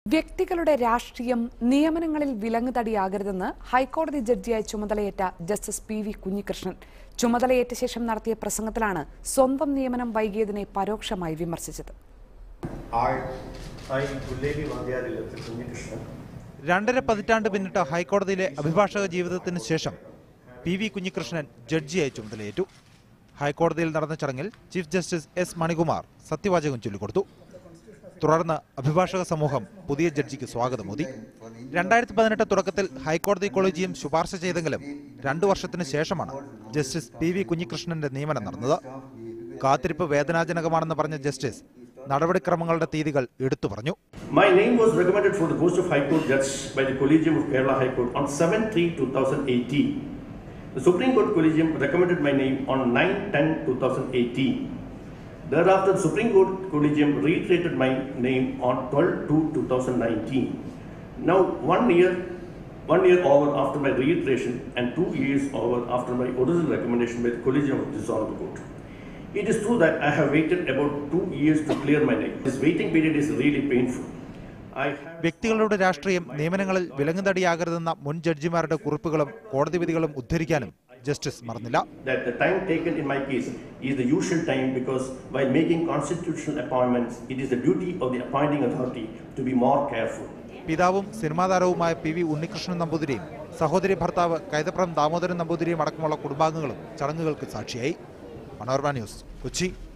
വ്യക്തികളുടെ രാഷ്ട്രീയം നിയമനങ്ങളിൽ വിലങ്ങുതടിയാകരുതെന്ന് ഹൈക്കോടതി ജഡ്ജിയായി ചുമതലയേറ്റ ജസ്റ്റിസ് പി.വി. കുഞ്ഞികൃഷ്ണൻ ചുമതലയേറ്റ ശേഷം നടത്തിയ പ്രസംഗത്തിലാണ് സ്വന്തം നിയമനം വൈകിയതിനെ പരോക്ഷമായി വിമർശിച്ചത്. 2.5 പതിറ്റാണ്ട് പിന്നിട്ട ഹൈക്കോടതിയിലെ അഭിഭാഷക ജീവിതത്തിന് ശേഷം പി.വി. കുഞ്ഞികൃഷ്ണൻ ജഡ്ജിയായി ചുമതലയേറ്റു. ഹൈക്കോടതിയിൽ നടന്ന ചടങ്ങിൽ ചീഫ് ജസ്റ്റിസ് എസ് മണികുമാർ സത്യവാചകം ചൊല്ലിക്കൊടുത്തു. തുടർന്ന് അഭിഭാഷക സമൂഹം പുതിയ ജഡ്ജിക്ക് സ്വാഗതമോദി. 2018 തുടക്കത്തിൽ ഹൈക്കോടതി കൊളീജിയം ശുപാർശ ചെയ്തെങ്കിലും 2 വർഷത്തിന് ശേഷമാണ് ജസ്റ്റിസ് പി.വി. കുഞ്ഞികൃഷ്ണന്റെ നിയമനം നടന്നത്. കാത്തിരിപ്പ് വേദനാജനകമാണെന്ന് പറഞ്ഞ ജസ്റ്റിസ് നടപടിക്രമങ്ങളുടെ തീയതികൾ എടുത്തു പറഞ്ഞു. My name was recommended for the post of High Court Judge by the Collegium of Kerala High Court on 7/3/2018. The Supreme Court Collegium recommended my name on 9/10/2018. Thereafter, the Supreme Court Collegium reiterated my name on 12/2/2019. Now, one year over after my reiteration and 2 years over after my original recommendation by the Collegium of this Honorable Court. It is true that I have waited about 2 years to clear my name. This waiting period is really painful. വ്യക്തികളുടെ രാഷ്ട്രീയം നിയമനങ്ങളിൽ വിലങ്ങുതടിയാകരുതെന്ന മുൻ ജഡ്ജിമാരുടെ കുറിപ്പുകളും കോടതി വിധികളും ഉദ്ധരിക്കാനും justice മറന്നില്ല. That the time taken in my case is the usual time because while making constitutional appointments, it is the duty of the appointing authority to be more careful. പിതാവും cinema താരവുമായ പി.വി. ഉണ്ണികൃഷ്ണൻ നമ്പൂതിരിയും സഹോദരി ഭർത്താവ് കൈതപ്രം ദാമോദരൻ നമ്പൂതിരിയും അടക്കമുള്ള കുടുംബാംഗങ്ങളും ചടങ്ങുകൾക്ക് സാക്ഷിയായി. മനോരമ ന്യൂസ്, കൊച്ചി.